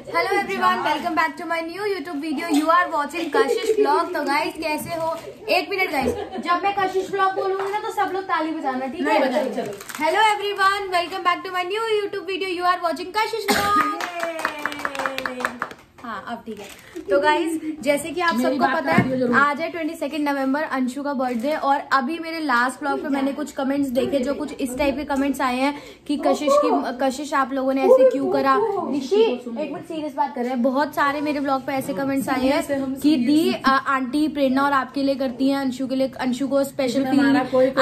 Hello everyone, welcome back to my new YouTube video. You are watching Kashish vlog. तो guys कैसे हो? एक minute guys, जब मैं कशिश व्लॉग बोलूंगी ना तो सब लोग ताली बजाना, ठीक है? Hello everyone, welcome back to my new YouTube video. You are watching Kashish vlog. हाँ अब ठीक है। तो गाइज जैसे कि आप सबको पता है आज है 22 नवंबर, अंशु का बर्थडे। और अभी मेरे लास्ट ब्लॉग पे मैंने कुछ कमेंट्स देखे जो कुछ इस टाइप के कमेंट्स आए हैं कि कशिश आप लोगों ने ऐसे क्यों करा। निशी एक मिनट सीरियस बात कर रहे हैं। बहुत सारे मेरे ब्लॉग पे ऐसे कमेंट्स आए हैं कि दी आंटी प्रेरणा और आपके लिए करती है, अंशु के लिए, अंशु को स्पेशल फील,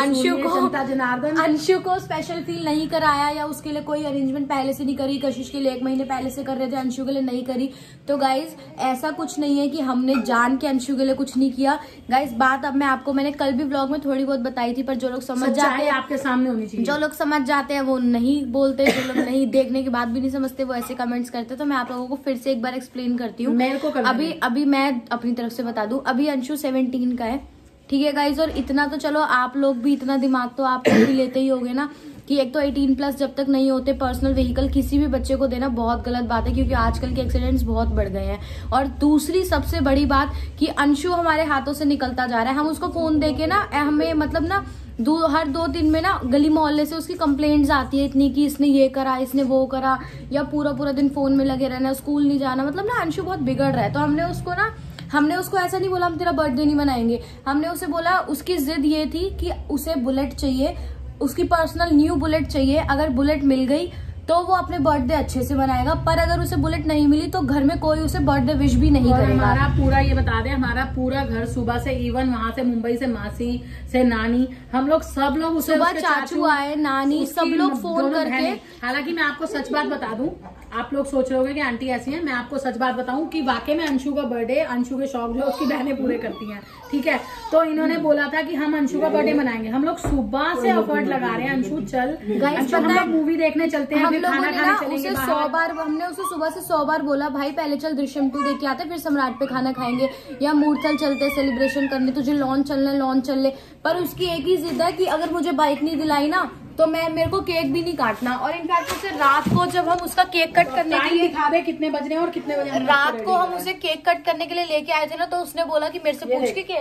अंशु को स्पेशल फील नहीं कराया या उसके लिए कोई अरेंजमेंट पहले से नहीं करी। कशिश के लिए 1 महीने पहले से कर रहे थे, अंशु के लिए नहीं करी। तो गाइज ऐसा कुछ नहीं है कि हमने जान के अंशु के लिए कुछ नहीं किया। गाइज बात अब मैंने कल भी व्लॉग में थोड़ी बहुत बताई थी, पर जो लोग समझ जाते हैं आपके सामने होनी चाहिए। जो लोग समझ जाते हैं वो नहीं बोलते, जो लोग नहीं देखने के बाद भी नहीं समझते वो ऐसे कमेंट्स करते। तो मैं आप लोगों को फिर से एक बार एक्सप्लेन करती हूँ। अभी मैं अपनी तरफ से बता दूं, अभी अंशु 17 का है, ठीक है गाइज। और इतना तो चलो आप लोग भी, इतना दिमाग तो आप भी लेते ही होगे ना कि एक तो 18+ जब तक नहीं होते पर्सनल व्हीकल किसी भी बच्चे को देना बहुत गलत बात है, क्योंकि आजकल के एक्सीडेंट्स बहुत बढ़ गए हैं। और दूसरी सबसे बड़ी बात कि अंशु हमारे हाथों से निकलता जा रहा है। हम उसको फोन देके ना, हमें मतलब ना हर 2 दिन में ना गली मोहल्ले से उसकी कंप्लेंट्स आती है इतनी कि इसने ये करा, इसने वो करा, या पूरा दिन फोन में लगे रहना, स्कूल नहीं जाना। मतलब ना अंशु बहुत बिगड़ रहा है। तो हमने उसको ऐसा नहीं बोला हम तेरा बर्थडे नहीं मनाएंगे। हमने उसे बोला, उसकी जिद ये थी कि उसे बुलेट चाहिए, उसकी पर्सनल न्यू बुलेट चाहिए। अगर बुलेट मिल गई तो वो अपने बर्थडे अच्छे से मनाएगा, पर अगर उसे बुलेट नहीं मिली तो घर में कोई उसे बर्थडे विश भी नहीं करेगा। हमारा पूरा ये बता दें, हमारा पूरा घर सुबह से, इवन वहाँ से मुंबई से मासी से नानी, हम लोग सब लोग सुबह चाचू आए, नानी, सब लोग फोन करके। हालांकि मैं आपको सच बात बता दूं, आप लोग सोच रहे होंगे कि आंटी ऐसी है, मैं आपको सच बात बताऊं कि वाकई में अंशु का बर्थडे, अंशु के शौक जो उसकी बहनें पूरे करती हैं, ठीक है। तो इन्होंने बोला था कि हम अंशु का बर्थडे मनाएंगे। हम लोग सुबह से एफर्ट लगा रहे हैं, अंशु चल हम लोग मूवी देखने चलते हैं, फिर खाना खाने चलेंगे बाहर। 100 बार हमने उसे सुबह से 100 बार बोला, भाई पहले चल दृश्यम 2 देख के आते, फिर सम्राट पे खाना खाएंगे, या मूर्थल चलते सेलिब्रेशन करने, तुझे लॉन चल ले। पर उसकी एक ही जिद है कि अगर मुझे बाइक नहीं दिलाई ना तो मेरे को केक भी नहीं काटना। और इनफैक्ट उसे रात को जब हम उसका केक कट करने के लिए दिखा दे कितने बज रहे हैं और कितने बजे रात को हम उसे केक कट करने के लिए लेके आए थे ना, तो उसने बोला कि मेरे से पूछ के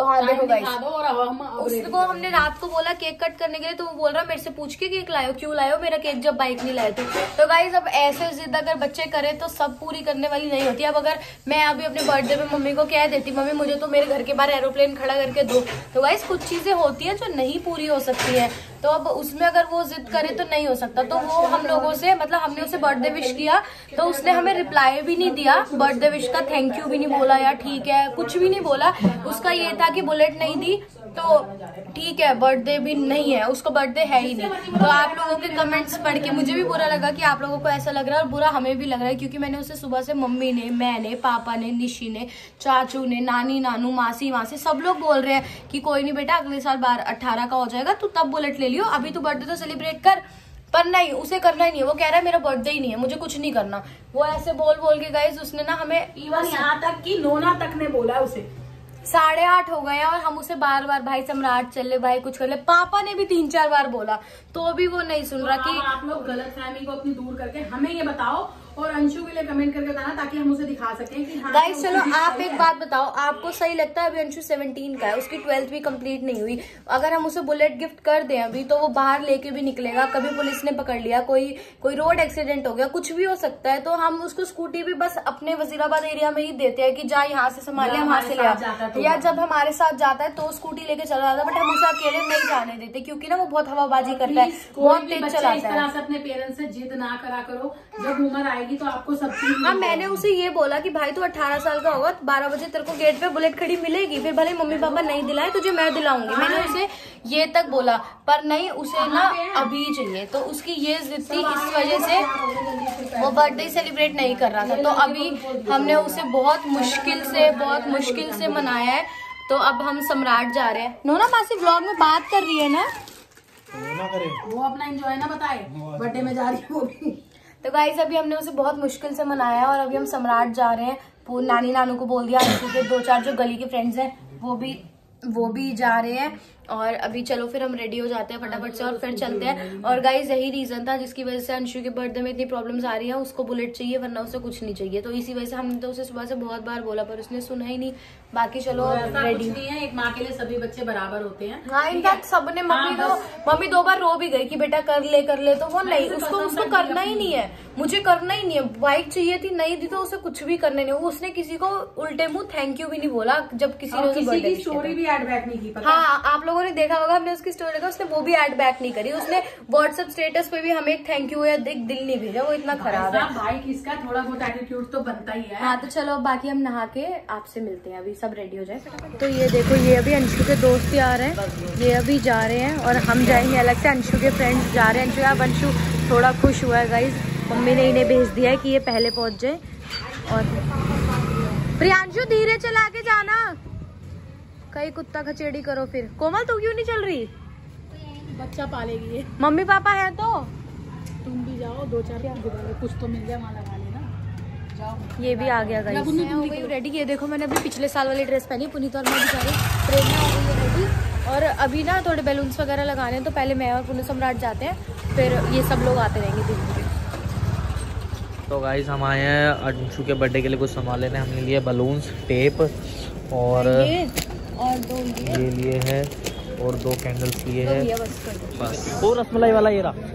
उसको हमने रात को बोला केक कट करने के लिए, तो वो बोल रहा मेरे से पूछ के केक लायो, क्यों लायो मेरा केक जब बाइक नहीं लाए थे। तो गाइस अब ऐसे जिद अगर बच्चे करे तो सब पूरी करने वाली नहीं होती। अब अगर मैं अभी अपने बर्थडे पे मम्मी को कह देती, मम्मी मुझे तो मेरे घर के बाहर एरोप्लेन खड़ा करके दो, तो गाइस कुछ चीजें होती है जो नहीं पूरी हो सकती है। तो अब उसमें अगर वो जिद करे तो नहीं हो सकता। तो वो हम लोगों से, मतलब हमने उसे बर्थडे विश किया तो उसने हमें रिप्लाई भी नहीं दिया बर्थडे विश का, थैंक यू भी नहीं बोला या ठीक है, कुछ भी नहीं बोला। उसका ये था कि बुलेट नहीं दी तो ठीक है, बर्थडे भी नहीं है, उसको बर्थडे है ही नहीं। तो आप लोगों के कमेंट्स पढ़ के मुझे भी बुरा लगा कि आप लोगों को ऐसा लग रहा है, और बुरा हमें भी लग रहा है, क्योंकि मैंने उसे सुबह से मम्मी ने, मैंने, पापा ने, निशी ने, चाचू ने, नानी, नानू, मासी, सब लोग बोल रहे हैं कि कोई नहीं बेटा, अगले साल 18 का हो जाएगा तू तब बुलेट ले लियो, अभी तू बर्थडे तो सेलिब्रेट कर। पर नहीं, उसे करना ही नहीं है। वो कह रहा है मेरा बर्थडे ही नहीं है, मुझे कुछ नहीं करना। वो ऐसे बोल के गाइस उसने ना हमें इवन यहाँ तक कि नोना तक ने बोला उसे 8:30 हो गए हैं और हम उसे बार भाई सम्राट चल ले, भाई कुछ कर ले। पापा ने भी 3-4 बार बोला तो भी वो नहीं सुन रहा। कि आप लोग गलतफहमी को अपनी दूर करके हमें ये बताओ और अंशु के लिए कमेंट करके बताना, ताकि हम उसे दिखा सकें कि हाँ गाइस चलो आप एक बात बताओ, आपको सही लगता है अभी अंशु 17 का है, उसकी 12th भी कंप्लीट नहीं हुई, अगर हम उसे बुलेट गिफ्ट कर दें अभी तो वो बाहर लेके भी निकलेगा, कभी पुलिस ने पकड़ लिया, कोई रोड एक्सीडेंट हो गया, कुछ भी हो सकता है। तो हम उसको स्कूटी भी बस अपने वजीराबाद एरिया में ही देते हैं कि जा यहाँ से संभाल लिया, वहां से ले आता, या जब हमारे साथ जाता है तो स्कूटी लेके चला जाता है। बट हम उसे अकेले नहीं जाने देते, क्योंकि ना वो बहुत हवाबाजी करता है, बहुत तेज चलाता है। इस तरह से अपने पेरेंट्स से जिद ना करा करो, जब उम्र आएगी तो आपको सब चीज। हाँ मैंने उसे ये बोला कि भाई तू 18 साल का होगा, 12 बजे तेरे को गेट पे बुलेट खड़ी मिलेगी, फिर भले मम्मी पापा नहीं दिलाए तुझे मैं दिलाऊंगी। मैंने उसे ये तक बोला, पर नहीं, उसे ना अभी चाहिए। तो उसकी ये जिद थी, इस वजह से वो बर्थडे सेलिब्रेट नहीं कर रहा था। तो अभी हमने उसे बहुत मुश्किल से मनाया है। तो अब हम सम्राट जा रहे हैं। नोना मासी व्लॉग में बात कर रही है ना, वो अपना एंजॉय ना बताए, बर्थडे में जा रही है वो भी। तो गाइस अभी हमने उसे बहुत मुश्किल से मनाया है और अभी हम सम्राट जा रहे हैं। नानी नानू को बोल दिया, के 2-4 जो गली के फ्रेंड्स हैं वो भी जा रहे हैं। और अभी चलो फिर हम रेडी हो जाते हैं फटाफट से और फिर चलते हैं। और गाइज यही रीजन था जिसकी वजह से अंशु के बर्थडे में इतनी प्रॉब्लम्स आ रही है। उसको बुलेट चाहिए वरना उसे कुछ नहीं चाहिए, तो इसी वजह से हमने तो उसे सुबह से बहुत बार बोला पर उसने सुना ही नहीं। बाकी चलो रेडी नहीं है, एक माँ के लिए सभी बच्चे बराबर होते हैं। हाँ इनफैक्ट सबने मम्मी 2 बार रो भी गई कि बेटा कर ले तो वो नहीं, उसको करना ही नहीं है, मुझे करना ही नहीं है। बाइक चाहिए थी, नहीं दी तो उसे कुछ भी करने नहीं। उसने किसी को उल्टे मुंह थैंक यू भी नहीं बोला जब किसी ने उसे बर्थडे की स्टोरी भी ऐड बैक नहीं की। हाँ आप लोगों ने देखा होगा, हमने उसकी स्टोरी देखा, उसने वो भी ऐड बैक नहीं करी। उसने व्हाट्सएप स्टेटस पे भी हमें एक थैंक यू या दिल नहीं भेजा, वो इतना खराब है। भाई किसका थोड़ा बहुत एटीट्यूड तो बनता ही है। हाँ तो चलो बाकी हम नहा के आपसे मिलते हैं, अभी सब रेडी हो जाए। तो ये देखो ये अभी अंशु के दोस्त आ रहे हैं, ये अभी जा रहे हैं और हम जाएंगे अलग से। अंशु के फ्रेंड्स जा रहे हैं। अब अंशु थोड़ा खुश हुआ है गाइज, मम्मी ने इन्हें भेज दिया है कि ये पहले पहुंच जाए। और प्रियांशु धीरे चला के जाना, कहीं कुत्ता खचेड़ी करो फिर। कोमल तू क्यों नहीं चल रही? बच्चा पालेगी ये। मम्मी पापा है तो तुम भी जाओ, 2-4 कुछ तो मिल जाए, वहाँ लगा लेना। जाओ। ये भी आ गया गाइस, हो गई रेडी। ये देखो मैंने अभी पिछले साल वाली ड्रेस पहनी, पुनीत और मैं बेचारे ट्रेन में हो गई है रेडी। और अभी ना थोड़े बैलून्स वगैरह लगाने हैं, तो पहले मैं और पुनीत सम्राट जाते हैं, फिर ये सब लोग आते रहेंगे धीरे धीरे। तो गाइस हम आए हैं अंशु के बर्थडे के लिए कुछ सामान लेने। हमने लिए बलून्स, टेप और ये लिए है और 2 कैंडल्स लिए हैं बस। वो रसमलाई वाला ये रहा।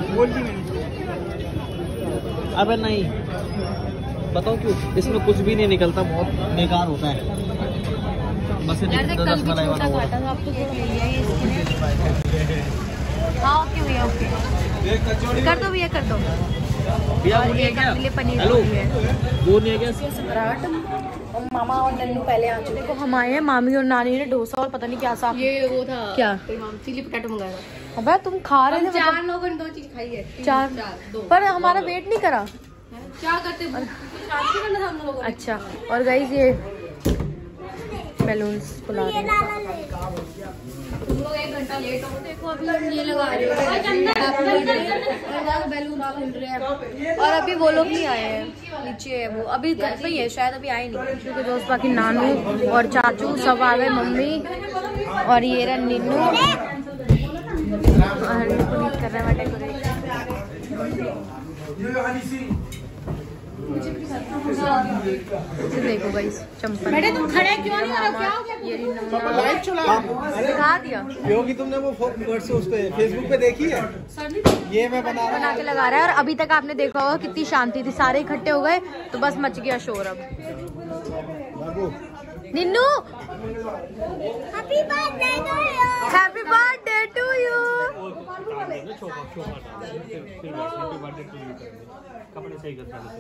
अबे नहीं बताओ क्यों, इसमें कुछ भी नहीं निकलता, बहुत बेकार होता है। बस रसमलाई वाला कर दो भैया, कर दो भैया। वो नहीं है क्या? हेलो वो नहीं है क्या? सम्राट और मामा और नन्नू पहले आ चुके। देखो हम आए हैं, मामी और नानी ने डोसा और पता नहीं क्या साफ, ये वो था क्या चिली पोटैटो मंगाया था। अबे तुम खा रहे थे? 4 लोगों ने 2 चीज खाई है। 4 पर हमारा वेट नहीं करा। क्या करते करना था हम लोगों ने। अच्छा और गाइस ये बैलून्स फुला रहे हैं। तुम लोग 1 घंटा लेट हो। देखो अभी हम ये लगा रहे हैं, बैलून फूल रहे हैं। और अभी वो लोग नहीं आए हैं, नीचे है वो, अभी घर पे ही है शायद, अभी आए नहीं। क्योंकि दोस्त बाकी नानू और चाचू सब आ गए, मम्मी और ये रहा नीनू कर रहे हैं डेकोरेशन। देखो गाइस चंपल। बेटे तुम खड़े क्यों नहीं हो रहे? क्या हो गया? ये लाइव चला दिखा दिया क्योंकि तुमने वो उस पे फेसबुक पे देखी है। ये मैं बना के लगा रहा है। और अभी तक आपने देखा होगा कितनी शांति थी, सारे इकट्ठे हो गए तो बस मच गया शोर। अब Ninnu happy birthday to you. कपड़े सही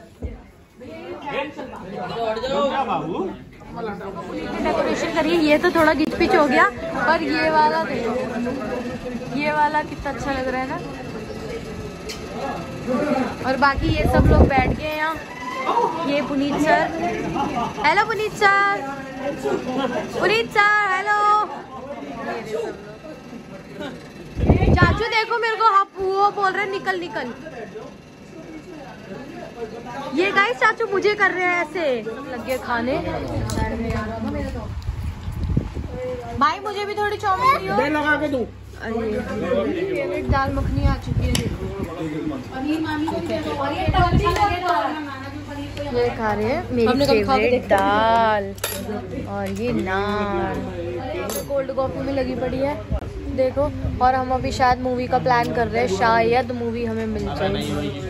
डेकोरेशन करिए। ये तो थोड़ा गिच पिच हो गया, पर ये वाला देखो, ये वाला कितना अच्छा लग रहा है ना। और बाकी ये सब लोग बैठ गए यहाँ। ये Puneet sir, hello Puneet sir, Puneet sir hello. चाचू देखो मेरे को वो बोल रहे निकल निकल। ये गाइस चाचू मुझे कर रहे हैं ऐसे, लगे खाने। भाई मुझे भी थोड़ी चाउमीन दियो। लगा के दूं। फेवरेट दाल मखनी आ चुकी है, ये खा रहे हैं मेरी फेवरेट दाल और ये नान। कोल्ड कॉफी में लगी पड़ी है देखो। और हम अभी शायद मूवी का प्लान कर रहे हैं, शायद मूवी हमें मिल जाए।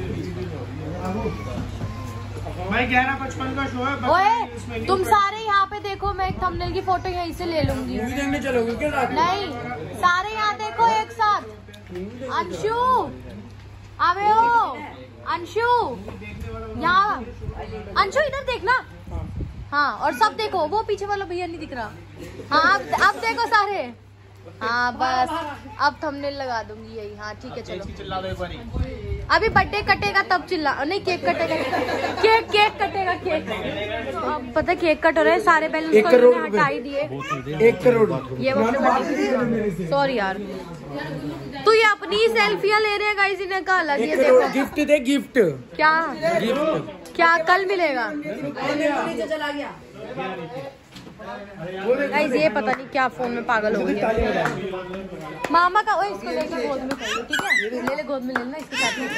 भाई 11:55 का शो है। ओए तुम सारे यहाँ पे देखो, मैं एक थंबनेल की फोटो यहीं से ले लूंगी। मूवी देखने चलोगे क्या रात? नहीं सारे यहाँ देखो एक साथ। अंशु आवे हो, अंशु यहाँ, अंशु इधर देखना। हाँ और सब देखो, वो पीछे वाला भैया नहीं दिख रहा। हाँ अब देखो सारे। हाँ बस अब थंबनेल लगा दूंगी यही। हाँ ठीक है चलो। अभी बर्थडे कटेगा तब चिल्ला, नहीं केक कटेगा, केक कटेगा केक। तो अब पता केक कट हो रहा है, सारे बैलून हटा ही दिए। 1 करोड़ ये सॉरी यार, तू ये अपनी सेल्फियां ले रहे हैं गाइस, इन्हें का अलग। ये देखो गिफ्ट दे, गिफ्ट क्या गिफ्ट क्या कल मिलेगा? गाइस ये पता नहीं क्या फोन में पागल हो गई है। मामा का, ओए इसको लेके गोद में खाइए, ठीक है? ले ले गोद में, लेना इसके साथ में।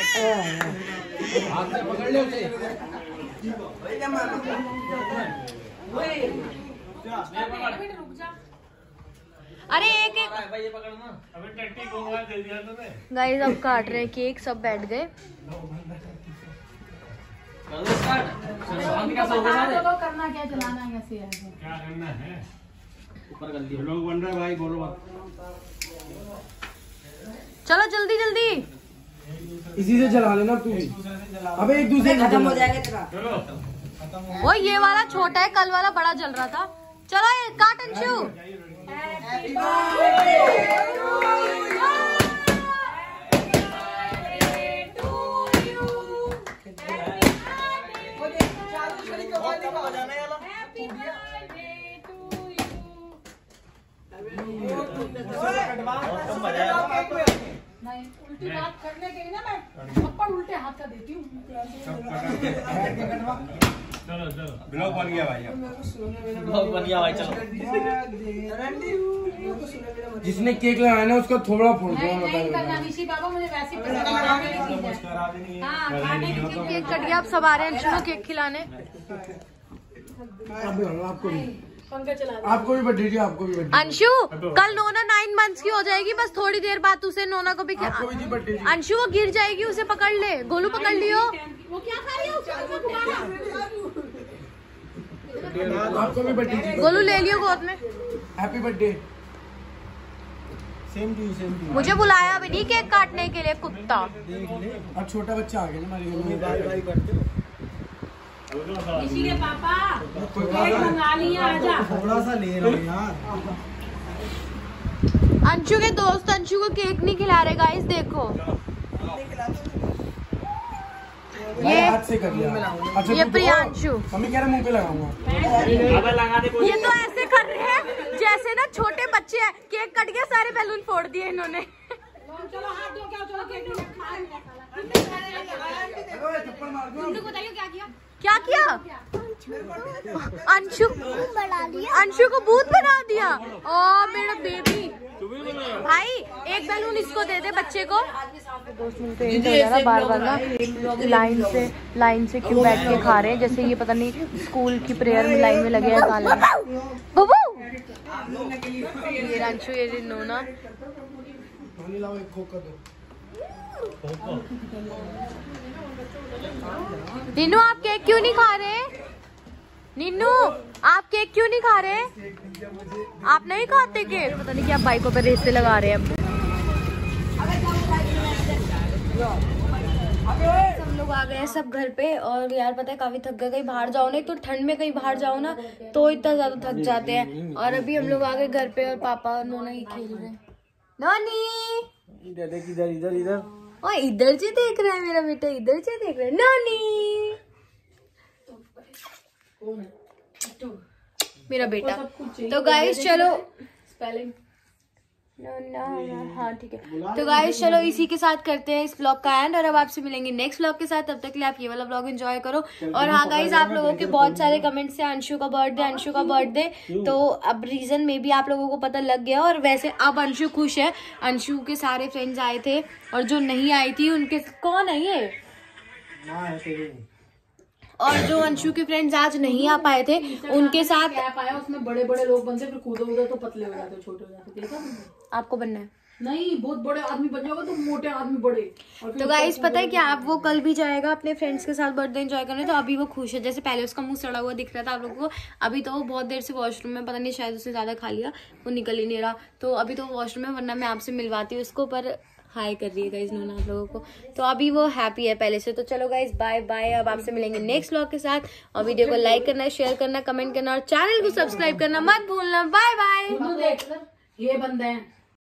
अरे एक एक गाइस अब काट रहे हैं केक, सब बैठ गए। करना क्या, चलाना है कैसे है? क्या करना है? ऊपर कर दिया लोग बन रहा है भाई, बोलो मत। चलो जल्दी जल्दी, इसी से चला लेना तू भी। अबे एक दूसरे खत्म हो जाएगा तेरा। वो ये वाला छोटा है, कल वाला बड़ा जल रहा था। चलो ये काट अंशु। नहीं, उल्टी बात करने के लिए ना मैं थप्पड़ उल्टे हाथ का देती हूँ। चलो चलो ब्लॉग बन गया भाई, ब्लॉग बन गया भाई। चलो जिसने केक लगाया ना उसका थोड़ा फोड़ दो। नहीं करना निशी बाबा, मुझे वैसे पसंद है। हाँ खाने की चीज़। केक कट गया, अब सब आ रहे हैं अंशु को केक खिलाने। आपको भी, पंखा चला दो। आपको भी बर्थडे थी, आपको भी बर्थडे। अंशु कल नोना 9 मंथ्स की हो जाएगी, बस थोड़ी देर बाद उसे नोना को भी आपको भी थी बर्थडे थी। अंशु वो गिर जाएगी, उसे पकड़ ले। गोलू पकड़ लियो। वो क्या खा रही है उसको घुमाना। आपको भी बर्थडे थी। गोलू ले लियो गोद में। Happy birthday. Same to you, same to you. मुझे बुलाया भी नहीं केक काटने के लिए, कुत्ता। अब छोटा बच्चा आ गया ना हमारे घर में, बाय बाय करते हो। निशी के पापा केक मंगा लिया, आजा। थोड़ा सा ले रहा हूँ यार। अंशु के दोस्त अंशु को केक नहीं खिला रहे गाइस, देखो ये हाथ से कर लिया। अच्छा ये प्रियांशु। मम्मी कह रहे मुंह पे लगाऊंगा। ये तो ऐसे कर रहे हैं जैसे ना छोटे बच्चे हैं। केक कट गया, सारे बैलून फोड़ दिए इन्होंने। चलो हाथ धो के आओ, चलो केक बताइए क्या किया? क्या किया? अंशु अंशु को भूत बना दिया। ओ मेरा बेबी भाई, एक बैलून इसको दे दे बच्चे को। दोस्त मिलते हैं बार बार ना, लाइन से क्यों बैठ के खा रहे हैं, जैसे ये पता नहीं स्कूल की प्रेयर में लाइन में लगे हैं काले। बबू ये अंशु, ये नोना। नीनू आप केक क्यों नहीं खा रहे? नीनू आप केक क्यों नहीं खा रहे? आप नहीं खाते केक? पता नहीं क्या बाइकों पे रेसे लगा रहे हैं। हम लोग आ गए हैं सब घर पे, और यार पता है काफी थक गए। कहीं बाहर जाओ ना, तो ठंड में कहीं बाहर जाओ ना तो इतना ज्यादा थक जाते हैं। और अभी हम लोग आ गए घर पे, और पापा और नोना ही खेल रहे हैं। नोनी इधर इधर इधर। और इधर से देख रहा है मेरा बेटा, इधर से देख रहा है। नानी मेरा बेटा। तो गाइस चलो स्पेलिंग हाँ ठीक है। तो गाइस चलो इसी के साथ करते हैं इस ब्लॉग का एंड, और अब आपसे मिलेंगे नेक्स्ट ब्लॉग के साथ। तब तक के लिए आप ये वाला ब्लॉग एंजॉय करो। और हाँ गाइस, आप लोगों के बहुत सारे कमेंट्स हैं अंशु का बर्थडे, तो अब रीजन में भी आप लोगों को पता लग गया। और वैसे अब अंशु खुश है। अंशु के सारे फ्रेंड्स आए थे, और जो नहीं आई थी उनके कौन है ये, और जो अंशु के फ्रेंड्स आज नहीं आ पाए थे उनके साथ ऐप आया, उसमें बड़े बड़े लोग बनते, फिर कूदो उधर तो पतले हो जाते, छोटे हो जाते। देखा आपको बनना है? नहीं, बहुत बड़े आदमी बन जाओगे तो मोटे आदमी बड़े। तो गाइस पता है क्या, आप वो कल भी जाएगा अपने फ्रेंड्स के साथ बर्थडे एंजॉय करने। तो अभी वो खुश है, जैसे पहले उसका मुंह सड़ा हुआ दिख रहा था आप लोगों को, अभी तो वो बहुत देर से वॉशरूम में, पता नहीं शायद उसने ज्यादा खा लिया, वो निकल ही नहीं रहा। तो अभी तो वॉशरूम में, वरना मैं आपसे मिलवाती हूँ उसको, पर हाय कर रही है गाइस नोना आप लोगों को। तो अभी वो हैप्पी है पहले से। तो चलो गाइस बाय बाय, अब आपसे मिलेंगे नेक्स्ट व्लॉग के साथ। और वीडियो को लाइक करना, शेयर करना, कमेंट करना, और चैनल को सब्सक्राइब करना मत भूलना। Bye bye. देख ये बंदे हैं